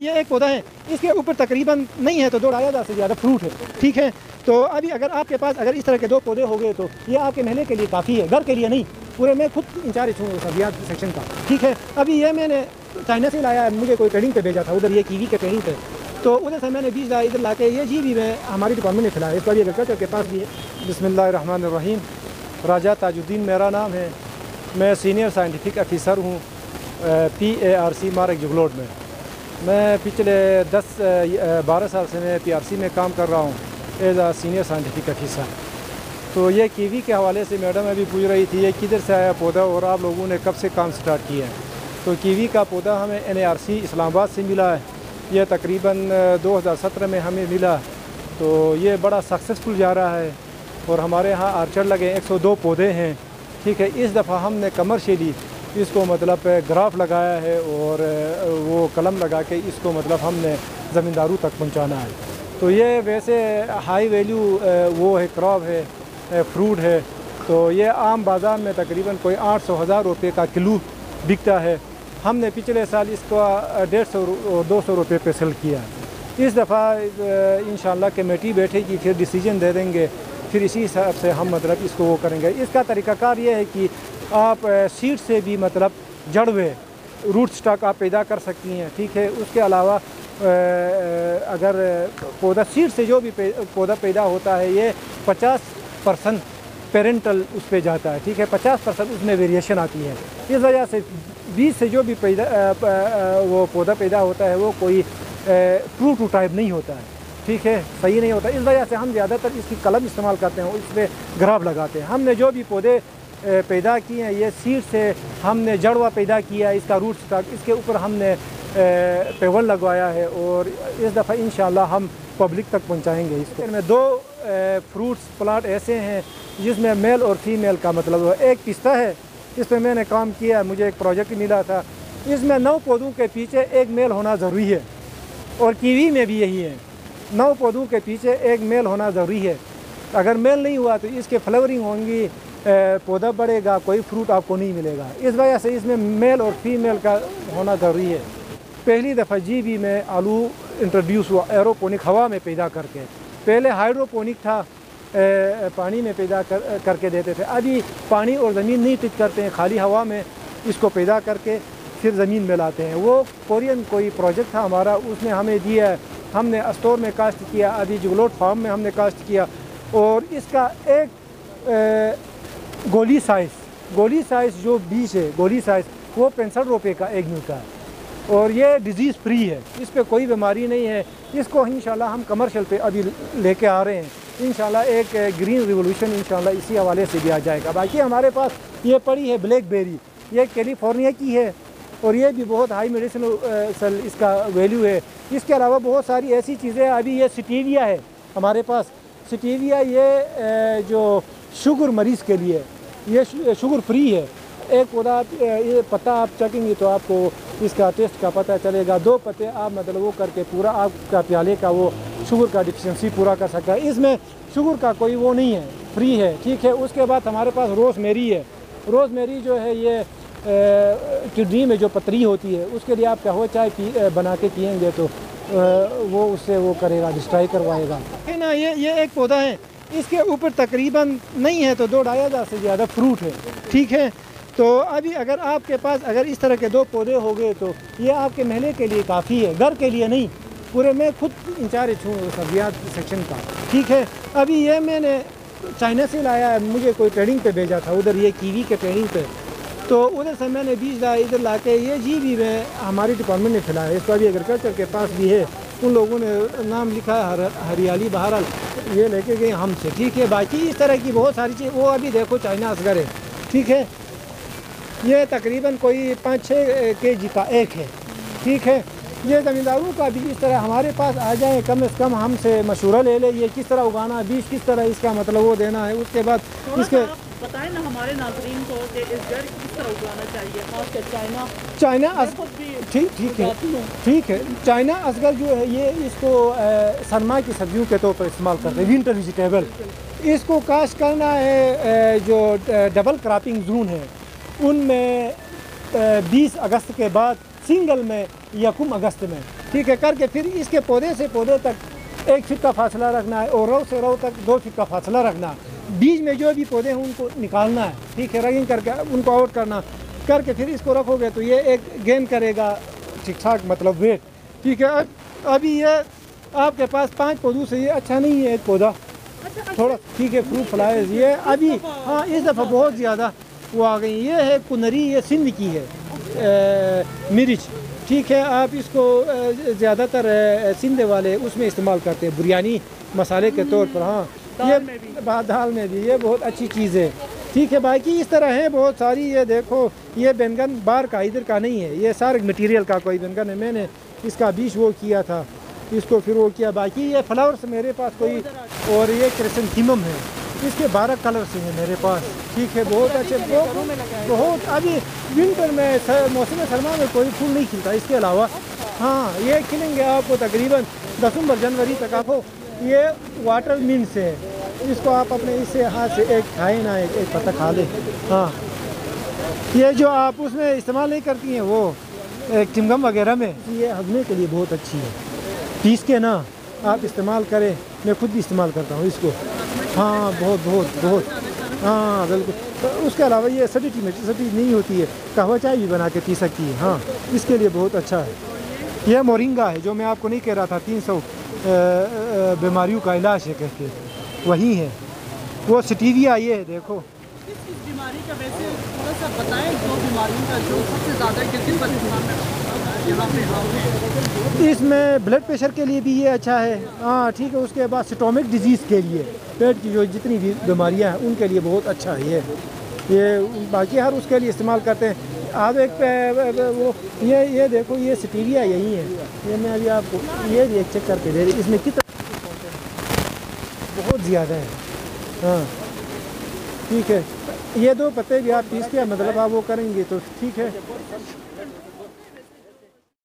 ये एक पौधा है, इसके ऊपर तकरीबन नहीं है तो 2,500 से ज़्यादा फ्रूट है। ठीक है, तो अभी अगर आपके पास अगर इस तरह के 2 पौधे हो गए तो ये आपके महल के लिए काफ़ी है, घर के लिए नहीं। पूरे मैं खुद इंचार्ज हूँ सब्जियाँ सेक्शन का। ठीक है, अभी ये मैंने चाइना से लाया है, मुझे कोई ट्रेडिंग पे भेजा था उधर, ये कीवी के ट्रेडिंग पे, तो उधर से मैंने बीज लाया, इधर ला के ये जी भी मैं हमारी डिपार्टमेंट ने खिलाया। इसका भी एग्रीकल्चर के पास भी है। बिस्मिल्लाहिर्रहमानिर्रहीम। राजा ताजुद्दीन मेरा नाम है, मैं सीनियर साइंटिफिक ऑफिसर हूँ PARC मार्ग जुगलोड में। मैं पिछले 10-12 साल से मैं PRC में काम कर रहा हूँ as a senior scientific officer. तो ये कीवी के हवाले से मैडम अभी पूछ रही थी ये किधर से आया पौधा और आप लोगों ने कब से काम स्टार्ट किया है। तो कीवी का पौधा हमें NARC इस्लामाबाद से मिला है। यह तकरीबन 2017 में हमें मिला, तो ये बड़ा सक्सेसफुल जा रहा है और हमारे यहाँ आर्चर लगे 102 पौधे हैं। ठीक है, इस दफ़ा हमने कमर्शियली इसको मतलब ग्राफ लगाया है और वो कलम लगा के इसको मतलब हमने ज़मींदारों तक पहुंचाना है। तो ये वैसे हाई वैल्यू वो है, क्रॉप है, फ्रूट है। तो ये आम बाज़ार में तकरीबन कोई 800-1000 रुपये का किलो बिकता है। हमने पिछले साल इसको 150 और 200 रुपये पे सेल किया। इस दफ़ा इंशाल्लाह कमेटी बैठेगी, फिर डिसीजन दे देंगे, फिर इसी हिसाब से हम मतलब इसको वो करेंगे। इसका तरीक़ाकार ये है कि आप सीड से भी मतलब जड़वे रूट स्टॉक आप पैदा कर सकती हैं। ठीक है, उसके अलावा अगर पौधा सीड से जो भी पौधा पैदा होता है ये 50% पेरेंटल उस पर जाता है। ठीक है, 50% उसमें वेरिएशन आती है। इस वजह से बीज से जो भी वो पौधा पैदा होता है वो कोई फ्रूट टाइप नहीं होता है। ठीक है, सही नहीं होता। इस वजह से हम ज़्यादातर इसकी कलम इस्तेमाल करते हैं और इस पर ग्राफ लगाते हैं। हमने जो भी पौधे पैदा किए हैं ये सीड से हमने जड़वा पैदा किया है, इसका रूट स्टॉक, इसके ऊपर हमने पेवर लगवाया है और इस दफ़ा इंशाल्लाह हम पब्लिक तक पहुंचाएंगे इसको। इनमें 2 फ्रूट्स प्लांट ऐसे हैं जिसमें मेल और फीमेल का मतलब है। एक पिस्ता है, इस पर मैंने काम किया, मुझे एक प्रोजेक्ट मिला था। इसमें 9 पौधों के पीछे एक मेल होना ज़रूरी है और कीवी में भी यही है, 9 पौधों के पीछे एक मेल होना ज़रूरी है। अगर मेल नहीं हुआ तो इसके फ्लावरिंग होंगी, पौधा बढ़ेगा, कोई फ्रूट आपको नहीं मिलेगा। इस वजह से इसमें मेल और फीमेल का होना ज़रूरी है। पहली दफ़ा GB में आलू इंट्रोड्यूस हुआ एरोपोनिक हवा में पैदा करके। पहले हाइड्रोपोनिक था, पानी में पैदा करके देते थे। अभी पानी और ज़मीन नहीं टिक करते हैं, खाली हवा में इसको पैदा करके फिर ज़मीन में लाते हैं। वो कोरियन कोई प्रोजेक्ट था हमारा, उसने हमें दिया है, हमने स्टोर में कास्ट किया, अभी जुगलोट फार्म में हमने कास्ट किया। और इसका एक गोली साइज़ जो बीज है, गोली साइज़ वो 65 रुपये का एक मिलता है और ये डिज़ीज़ फ्री है, इस पर कोई बीमारी नहीं है। इसको इंशाल्लाह हम कमर्शियल पे अभी लेके आ रहे हैं। इंशाल्लाह एक ग्रीन रिवोल्यूशन इंशाल्लाह इसी हवाले से भी आ जाएगा। बाकी हमारे पास ये पड़ी है ब्लैकबेरी, ये कैलिफोर्निया की है और ये भी बहुत हाई मेडिसिनल इसका वैल्यू है। इसके अलावा बहुत सारी ऐसी चीज़ें, अभी ये स्टीविया है हमारे पास। स्टीविया ये जो शुगर मरीज़ के लिए, ये शुगर फ्री है। एक पौधा ये पत्ता आप चखेंगे तो आपको इसका टेस्ट का पता चलेगा। 2 पत्ते आप मतलब वो करके पूरा आपका प्याले का वो शुगर का डिफिशिएंसी पूरा कर सकता है। इसमें शुगर का कोई वो नहीं है, फ्री है। ठीक है, उसके बाद हमारे पास रोज़मेरी है। रोज़मेरी जो है ये किडनी में जो पथरी होती है उसके लिए आप कहो चाय बना के पिएंगे तो वो उससे वो करेगा, डिस्ट्रॉय करवाएगा। है ना, ये एक पौधा है, इसके ऊपर तकरीबन नहीं है तो 2,500 से ज़्यादा फ्रूट है। ठीक है, तो अभी अगर आपके पास अगर इस तरह के 2 पौधे हो गए तो ये आपके महल के लिए काफ़ी है, घर के लिए नहीं। पूरे मैं खुद इंचार्ज हूँ सब्जियाँ सेक्शन का। ठीक है, अभी ये मैंने चाइना से लाया है, मुझे कोई ट्रेडिंग पे भेजा था उधर, ये कीवी के ट्रेडिंग पे, तो उधर से मैंने बीज लाया, इधर ला के ये जी भी मैं हमारी डिपार्टमेंट ने खिलाया। इसका भी एग्रीकल्चर के पास भी है, उन लोगों ने नाम लिखा है हरियाली बहरहाल, ये लेके गए हमसे। ठीक है, बाकी इस तरह की बहुत सारी चीज़, वो अभी देखो चाइना असगर है। ठीक है, ये तकरीबन कोई 5-6 kg का एक है। ठीक है, ये ज़मींदारों का भी इस तरह हमारे पास आ जाए, कम से कम हमसे मशवरा ले ले, ये किस तरह उगाना, बीज किस तरह इसका मतलब वो देना है। उसके बाद इसके बताएं ना हमारे नाज़रीन को कि इस जड़ किस तरह उगाना चाहिए, खासकर चाइना ठीक है। चाइना असगर जो है ये इसको सरमा की सब्जियों के तौर पर इस्तेमाल करते हैं, विंटर वेजिटेबल। इसको काश्त करना है जो डबल क्रॉपिंग जोन है उनमें 20 अगस्त के बाद, सिंगल में 1 अगस्त में ठीक है, करके फिर इसके पौधे से पौधे तक 1 फीट का फासला रखना है और रो से रो तक 2 फीट का फासला रखना है। बीच में जो भी पौधे हैं उनको निकालना है, ठीक है, रगिंग करके उनको आउट करना, करके फिर इसको रखोगे तो ये एक गेन करेगा ठीक ठाक, मतलब वेट, ठीक है। अभी ये आपके पास 5 पौधों से ये अच्छा नहीं है एक पौधा, थोड़ा ठीक है, फ्रूट फ्लावर्स ये अभी हाँ इस दफ़ा बहुत ज़्यादा वो आ गई। ये है कुनरी, ये सिंध की है मिर्च, ठीक है। आप इसको ज़्यादातर सिंध वाले उसमें इस्तेमाल करते हैं बिरयानी मसाले के तौर पर। हाँ ये दाल में भी ये बहुत अच्छी चीज़ है, ठीक है। बाकी इस तरह है बहुत सारी। ये देखो ये बैंगन बाहर का इधर का नहीं है, ये सारे मटेरियल का कोई बैंगन है। मैंने इसका बीज वो किया था, इसको फिर वो किया। बाकी ये फ्लावर्स मेरे पास कोई, और ये क्रिसैंथेमम है, इसके 12 कलर से हैं मेरे पास, ठीक है। बहुत अच्छे, बहुत अभी विंटर में मौसम सरमा में कोई फूल नहीं खिलता इसके अलावा। हाँ ये खिलेंगे आपको तकरीबन दिसंबर जनवरी तक। आपको ये वाटर मिंट है, इसको आप अपने इससे हाथ से एक खाए ना, एक पत्ता खा ले। हाँ ये जो आप उसमें इस्तेमाल नहीं करती हैं वो चिमगम वगैरह में, ये हजमे के लिए बहुत अच्छी है। पीस के ना आप इस्तेमाल करें, मैं खुद भी इस्तेमाल करता हूँ इसको। हाँ बहुत बहुत बहुत, हाँ बिल्कुल। तो उसके अलावा ये एसिडिटी में नहीं होती है, कहवा चाय भी बना के पी सकती है। हाँ इसके लिए बहुत अच्छा है। यह मोरिंगा है जो मैं आपको नहीं कह रहा था, 300 बीमारियों का इलाज है कहते, वही है वो स्टीविया। ये है देखो, किस बीमारी का वैसे थोड़ा सा बताएं, जो बीमारियों का जो सबसे ज़्यादा यहाँ पे है। इसमें ब्लड प्रेशर के लिए भी ये अच्छा है। हाँ ठीक है। उसके बाद स्टोमिक डिजीज़ के लिए, पेट की जो जितनी भी बीमारियाँ हैं उनके लिए बहुत अच्छा है ये बाकी हर उसके लिए इस्तेमाल करते हैं। आप एक वो ये देखो, ये स्टीविया यही है। ये मैं अभी आपको ये भी एक चेक करके दे रही, इसमें कितना बहुत ज़्यादा है। हाँ ठीक है। ये 2 पत्ते भी आप पीस के मतलब आप वो करेंगे तो ठीक है।